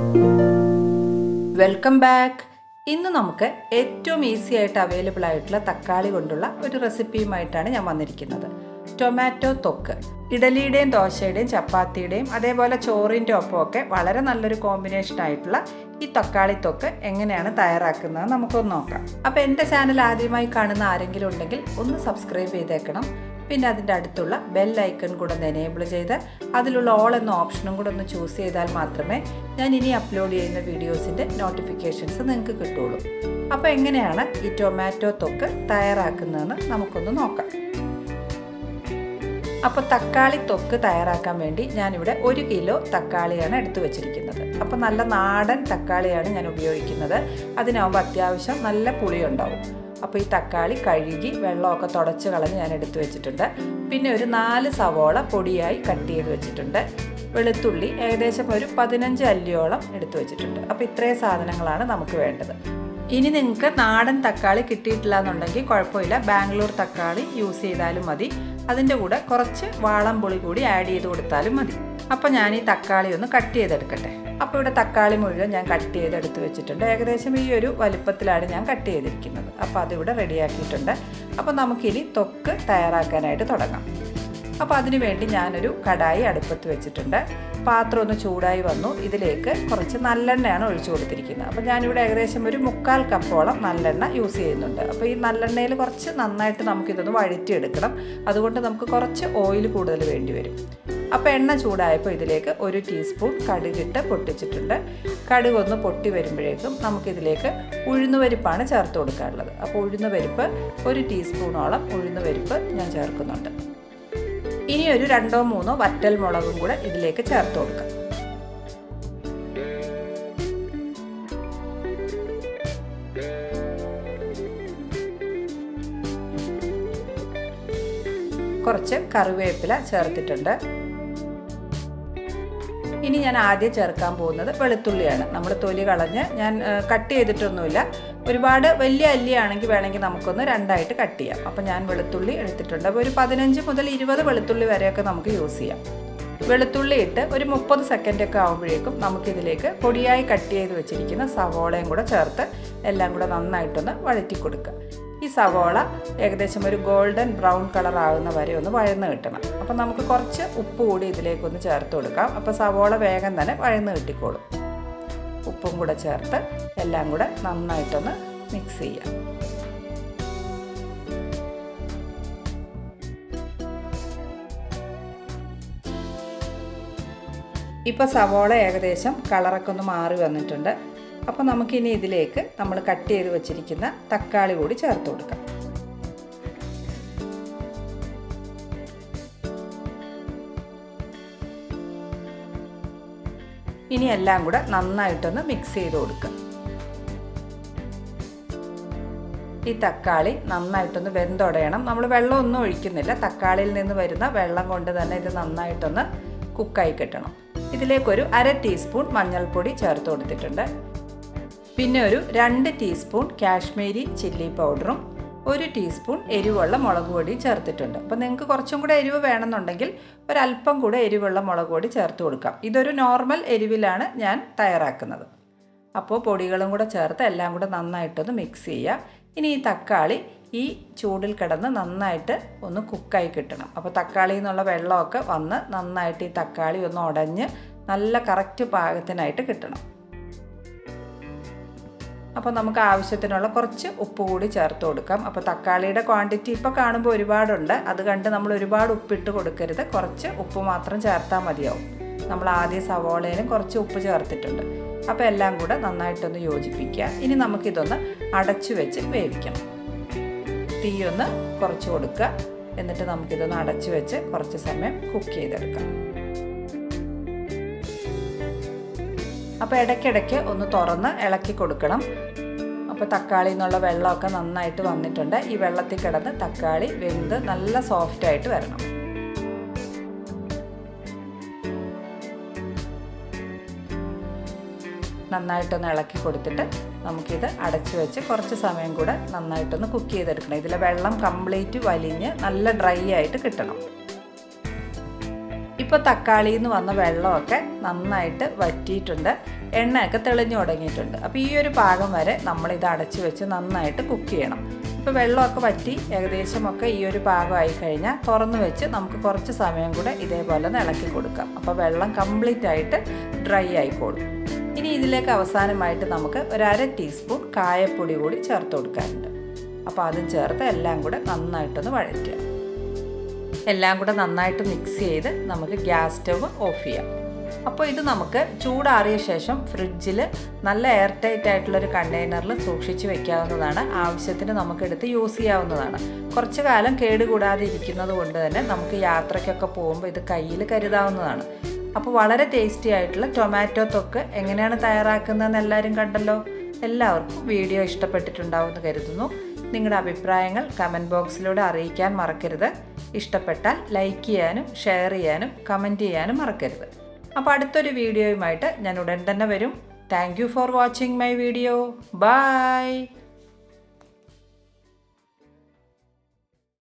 Welcome back. ഇന്ന് നമുക്ക് ഏറ്റവും ഈസി ആയിട്ട് അവൈലബിൾ ആയിട്ടുള്ള തക്കാളി കൊണ്ടുള്ള ഒരു റെസിപ്പിയുമായിട്ടാണ് ഞാൻ വന്നിരിക്കുന്നത്. ടൊമാറ്റോ തൊക്ക്. ഇഡലിയുടെയും ദോശയുടെയും ചപ്പാത്തിയുടെയും അതേപോലെ ചോറിൻ്റെ ഒപ്പമൊക്കെ വളരെ നല്ലൊരു കോമ്പിനേഷൻ ആയിട്ടുള്ള ഈ തക്കാളി തൊക്ക് എങ്ങനെയാണ് തയ്യാറാക്കുന്നത് നമുക്കൊന്ന് നോക്കാം. അപ്പോൾ എൻ്റെ ചാനൽ ആദ്യമായി കാണുന്ന ആരെങ്കിലും ഉണ്ടെങ്കിൽ ഒന്ന് സബ്സ്ക്രൈബ് ചെയ്തേക്കണം. പിന്നെ അതിൻ്റെ അടുത്തുള്ള ബെൽ ഐക്കൺ കൂടെ ഒന്ന് എനേബിൾ ചെയ്ത് അതിലുള്ള ഓൾ എന്ന ഓപ്ഷനും കൂടെ ഒന്ന് ചൂസ് ചെയ്താൽ മാത്രമേ ഞാൻ ഇനി അപ്ലോഡ് ചെയ്യുന്ന വീഡിയോസിൻ്റെ നോട്ടിഫിക്കേഷൻസ് നിങ്ങൾക്ക് കിട്ടുള്ളൂ. അപ്പോൾ എങ്ങനെയാണ് ഈ ടൊമാറ്റോ തൊക്ക് തയ്യാറാക്കുന്നതെന്ന് നമുക്കൊന്ന് നോക്കാം. അപ്പോൾ തക്കാളി തൊക്ക് തയ്യാറാക്കാൻ വേണ്ടി ഞാനിവിടെ 1 കിലോ തക്കാളിയാണ് എടുത്തു വെച്ചിരിക്കുന്നത്. അപ്പോൾ നല്ല നാടൻ തക്കാളിയാണ് ഞാൻ ഉപയോഗിക്കുന്നത്. അതിനാവുമ്പോൾ അത്യാവശ്യം നല്ല പുളിയുണ്ടാവും. അപ്പോൾ ഈ തക്കാളി കഴുകി വെള്ളമൊക്കെ തുടച്ച് കളഞ്ഞ് ഞാൻ എടുത്തു വെച്ചിട്ടുണ്ട്. പിന്നെ ഒരു 4 സവോള പൊടിയായി കട്ട് ചെയ്ത് വെച്ചിട്ടുണ്ട്. വെളുത്തുള്ളി ഏകദേശം ഒരു 15 അല്ലിയോളം എടുത്തു വെച്ചിട്ടുണ്ട്. അപ്പോൾ ഇത്രയും സാധനങ്ങളാണ് നമുക്ക് വേണ്ടത്. ഇനി നിങ്ങൾക്ക് നാടൻ തക്കാളി കിട്ടിയിട്ടില്ല എന്നുണ്ടെങ്കിൽ കുഴപ്പമില്ല, ബാംഗ്ലൂർ തക്കാളി യൂസ് ചെയ്താലും മതി. അതിൻ്റെ കൂടെ കുറച്ച് വാളംപുളി കൂടി ആഡ് ചെയ്ത് കൊടുത്താലും മതി. അപ്പോൾ ഞാൻ ഈ തക്കാളി ഒന്ന് കട്ട് ചെയ്തെടുക്കട്ടെ. അപ്പോൾ ഇവിടെ തക്കാളി മുഴുവൻ ഞാൻ കട്ട് ചെയ്തെടുത്ത് വെച്ചിട്ടുണ്ട്. ഏകദേശം ഈ ഒരു വലുപ്പത്തിലാണ് ഞാൻ കട്ട് ചെയ്തിരിക്കുന്നത്. അപ്പോൾ അതിവിടെ റെഡിയാക്കിയിട്ടുണ്ട്. അപ്പോൾ നമുക്കിനി തൊക്ക് തയ്യാറാക്കാനായിട്ട് തുടങ്ങാം. അപ്പോൾ അതിനു വേണ്ടി ഞാനൊരു കടായി അടുപ്പത്ത് വെച്ചിട്ടുണ്ട്. പാത്രം ഒന്ന് ചൂടായി വന്നു. ഇതിലേക്ക് കുറച്ച് നല്ലെണ്ണയാണ് ഒഴിച്ചു കൊടുത്തിരിക്കുന്നത്. അപ്പോൾ ഞാനിവിടെ ഏകദേശം ഒരു 3/4 കപ്പോളം നല്ലെണ്ണ യൂസ് ചെയ്യുന്നുണ്ട്. അപ്പോൾ ഈ നല്ലെണ്ണയിൽ കുറച്ച് നന്നായിട്ട് നമുക്കിതൊന്ന് വഴറ്റിയെടുക്കണം. അതുകൊണ്ട് നമുക്ക് കുറച്ച് ഓയിൽ കൂടുതൽ വേണ്ടി വരും. അപ്പോൾ എണ്ണ ചൂടായപ്പോൾ ഇതിലേക്ക് 1 ടീസ്പൂൺ കടുകിട്ട് പൊട്ടിച്ചിട്ടുണ്ട്. കടുക് ഒന്ന് പൊട്ടി വരുമ്പോഴേക്കും നമുക്കിതിലേക്ക് ഉഴുന്നുപരിപ്പാണ് ചേർത്ത് കൊടുക്കാനുള്ളത്. അപ്പോൾ ഉഴുന്നുപരിപ്പ് 1 ടീസ്പൂണോളം ഉഴുന്നുപരിപ്പ് ഞാൻ ചേർക്കുന്നുണ്ട്. ഇനി ഒരു 2-3 വറ്റൽ മുളകും കൂടെ ഇതിലേക്ക് ചേർത്ത് കൊടുക്കാം. കുറച്ച് കറിവേപ്പില ചേർത്തിട്ടുണ്ട്. ഇനി ഞാൻ ആദ്യം ചേർക്കാൻ പോകുന്നത് വെളുത്തുള്ളിയാണ്. നമ്മൾ തൊലി കളഞ്ഞ് ഞാൻ കട്ട് ചെയ്തിട്ടൊന്നുമില്ല. ഒരുപാട് വലിയ അല്ലിയാണെങ്കിൽ വേണമെങ്കിൽ നമുക്കൊന്ന് 2ആയിട്ട് കട്ട് ചെയ്യാം. അപ്പോൾ ഞാൻ വെളുത്തുള്ളി എടുത്തിട്ടുണ്ട്. അപ്പോൾ ഒരു 15 മുതൽ 20 വെളുത്തുള്ളി വരെയൊക്കെ നമുക്ക് യൂസ് ചെയ്യാം. വെളുത്തുള്ളി ഇട്ട് ഒരു 30 സെക്കൻഡൊക്കെ ആകുമ്പോഴേക്കും നമുക്കിതിലേക്ക് പൊടിയായി കട്ട് ചെയ്ത് വെച്ചിരിക്കുന്ന സവോളയും കൂടെ ചേർത്ത് എല്ലാം കൂടെ നന്നായിട്ടൊന്ന് വഴറ്റി കൊടുക്കുക. ഈ സവോള ഏകദേശം ഒരു ഗോൾഡൻ ബ്രൗൺ കളർ ആകുന്ന വരെ ഒന്ന് വഴന്ന് കിട്ടണം. അപ്പോൾ നമുക്ക് കുറച്ച് ഉപ്പ് കൂടി ഇതിലേക്കൊന്ന് ചേർത്ത് കൊടുക്കാം. അപ്പോൾ സവോള വേഗം തന്നെ വഴന്ന് കിട്ടിക്കോളും. ഉപ്പും കൂടെ ചേർത്ത് എല്ലാം കൂടെ നന്നായിട്ടൊന്ന് മിക്സ് ചെയ്യാം. ഇപ്പോൾ സവോള ഏകദേശം കളറൊക്കെ ഒന്ന് മാറി വന്നിട്ടുണ്ട്. അപ്പോൾ നമുക്കിനി ഇതിലേക്ക് നമ്മൾ കട്ട് ചെയ്ത് വെച്ചിരിക്കുന്ന തക്കാളി കൂടി ചേർത്ത് കൊടുക്കാം. ഇനി എല്ലാം കൂടെ നന്നായിട്ടൊന്ന് മിക്സ് ചെയ്ത് കൊടുക്കുക. ഈ തക്കാളി നന്നായിട്ടൊന്ന് വെന്തുടയണം. നമ്മൾ വെള്ളമൊന്നും ഒഴിക്കുന്നില്ല. തക്കാളിയിൽ നിന്ന് വരുന്ന വെള്ളം കൊണ്ട് തന്നെ ഇത് നന്നായിട്ടൊന്ന് കുക്കായി കിട്ടണം. ഇതിലേക്കൊരു 1/2 ടീസ്പൂൺ മഞ്ഞൾപ്പൊടി ചേർത്ത് കൊടുത്തിട്ടുണ്ട്. പിന്നെ ഒരു 2 ടീസ്പൂൺ കാശ്മീരി ചില്ലി പൗഡറും 1 ടീസ്പൂൺ എരിവുള്ള മുളക് പൊടിയും ചേർത്തിട്ടുണ്ട്. അപ്പോൾ നിങ്ങൾക്ക് കുറച്ചും കൂടെ എരിവ് വേണമെന്നുണ്ടെങ്കിൽ ഒരല്പം കൂടെ എരിവുള്ള മുളക് പൊടി ചേർത്ത് കൊടുക്കാം. ഇതൊരു നോർമൽ എരിവിലാണ് ഞാൻ തയ്യാറാക്കുന്നത്. അപ്പോൾ പൊടികളും കൂടെ ചേർത്ത് എല്ലാം കൂടെ നന്നായിട്ടൊന്ന് മിക്സ് ചെയ്യുക. ഇനി ഈ തക്കാളി ഈ ചൂടിൽ കിടന്ന് നന്നായിട്ട് ഒന്ന് കുക്കായി കിട്ടണം. അപ്പോൾ തക്കാളിയിൽ നിന്നുള്ള വെള്ളമൊക്കെ വന്ന് നന്നായിട്ട് ഈ തക്കാളി ഒന്ന് ഉടഞ്ഞ് നല്ല കറക്റ്റ് പാകത്തിനായിട്ട് കിട്ടണം. അപ്പോൾ നമുക്ക് ആവശ്യത്തിനുള്ള കുറച്ച് ഉപ്പ് കൂടി ചേർത്ത് കൊടുക്കാം. അപ്പോൾ തക്കാളിയുടെ ക്വാണ്ടിറ്റി ഇപ്പോൾ കാണുമ്പോൾ ഒരുപാടുണ്ട്. അത് കണ്ട് നമ്മൾ ഒരുപാട് ഉപ്പിട്ട് കൊടുക്കരുത്. കുറച്ച് ഉപ്പ് മാത്രം ചേർത്താൽ മതിയാവും. നമ്മൾ ആദ്യം സവോളയിലും കുറച്ച് ഉപ്പ് ചേർത്തിട്ടുണ്ട്. അപ്പോൾ എല്ലാം കൂടെ നന്നായിട്ടൊന്ന് യോജിപ്പിക്കുക. ഇനി നമുക്കിതൊന്ന് അടച്ചു വെച്ച് വേവിക്കണം. തീയൊന്ന് കുറച്ച് കൊടുക്കുക. എന്നിട്ട് നമുക്കിതൊന്ന് അടച്ചു വെച്ച് കുറച്ച് സമയം കുക്ക് ചെയ്തെടുക്കാം. അപ്പോൾ ഇടയ്ക്കിടയ്ക്ക് ഒന്ന് തുറന്ന് ഇളക്കി കൊടുക്കണം. അപ്പോൾ തക്കാളിയിൽ നിന്നുള്ള വെള്ളമൊക്കെ നന്നായിട്ട് വന്നിട്ടുണ്ട്. ഈ വെള്ളത്തിൽ കിടന്ന് തക്കാളി വെന്ത് നല്ല സോഫ്റ്റായിട്ട് വരണം. നന്നായിട്ടൊന്ന് ഇളക്കി കൊടുത്തിട്ട് നമുക്കിത് അടച്ചു വെച്ച് കുറച്ച് സമയം കൂടെ നന്നായിട്ടൊന്ന് കുക്ക് ചെയ്തെടുക്കണം. ഇതിലെ വെള്ളം കംപ്ലീറ്റ് വലിഞ്ഞ് നല്ല ഡ്രൈ ആയിട്ട് കിട്ടണം. ഇപ്പോൾ തക്കാളിയിൽ നിന്ന് വന്ന വെള്ളമൊക്കെ നന്നായിട്ട് വറ്റിയിട്ടുണ്ട്, എണ്ണയൊക്കെ തെളിഞ്ഞു തുടങ്ങിയിട്ടുണ്ട്. അപ്പോൾ ഈ ഒരു പാകം വരെ നമ്മളിത് അടച്ചു വെച്ച് നന്നായിട്ട് കുക്ക് ചെയ്യണം. ഇപ്പോൾ വെള്ളമൊക്കെ വറ്റി ഏകദേശമൊക്കെ ഈ ഒരു പാകമായി കഴിഞ്ഞാൽ തുറന്ന് വെച്ച് നമുക്ക് കുറച്ച് സമയം കൂടെ ഇതേപോലെ ഒന്ന് ഇളക്കി കൊടുക്കാം. അപ്പോൾ വെള്ളം കംപ്ലീറ്റ് ആയിട്ട് ഡ്രൈ ആയിക്കോളും. ഇനി ഇതിലേക്ക് അവസാനമായിട്ട് നമുക്ക് ഒരു 1/2 ടീസ്പൂൺ കായപ്പൊടി കൂടി ചേർത്ത് കൊടുക്കാറുണ്ട്. അപ്പോൾ അതും ചേർത്ത് എല്ലാം കൂടെ നന്നായിട്ടൊന്ന് വഴറ്റുക. എല്ലാം കൂടെ നന്നായിട്ട് മിക്സ് ചെയ്ത് നമുക്ക് ഗ്യാസ് സ്റ്റവ് ഓഫ് ചെയ്യാം. അപ്പോൾ ഇത് നമുക്ക് ചൂടാറിയ ശേഷം ഫ്രിഡ്ജിൽ നല്ല എയർ ടൈറ്റ് ആയിട്ടുള്ളൊരു കണ്ടെയ്നറിൽ സൂക്ഷിച്ച് വെക്കാവുന്നതാണ്. ആവശ്യത്തിന് നമുക്കെടുത്ത് യൂസ് ചെയ്യാവുന്നതാണ്. കുറച്ച് കാലം കേടുകൂടാതെ ഇരിക്കുന്നത് കൊണ്ട് തന്നെ നമുക്ക് യാത്രയ്ക്കൊക്കെ പോകുമ്പോൾ ഇത് കയ്യിൽ കരുതാവുന്നതാണ്. അപ്പോൾ വളരെ ടേസ്റ്റി ആയിട്ടുള്ള ടൊമാറ്റോ തൊക്ക് എങ്ങനെയാണ് തയ്യാറാക്കുന്നതെന്ന് എല്ലാവരും കണ്ടല്ലോ. എല്ലാവർക്കും വീഡിയോ ഇഷ്ടപ്പെട്ടിട്ടുണ്ടാവുമെന്ന് കരുതുന്നു. നിങ്ങളുടെ അഭിപ്രായങ്ങൾ കമൻറ്റ് ബോക്സിലൂടെ അറിയിക്കാൻ മറക്കരുത്. ഇഷ്ടപ്പെട്ടാൽ ലൈക്ക് ചെയ്യാനും ഷെയർ ചെയ്യാനും കമൻറ്റ് ചെയ്യാനും മറക്കരുത്. അപ്പോൾ അടുത്തൊരു വീഡിയോയുമായിട്ട് ഞാൻ ഉടൻ തന്നെ വരും. Thank you for watching my video. By.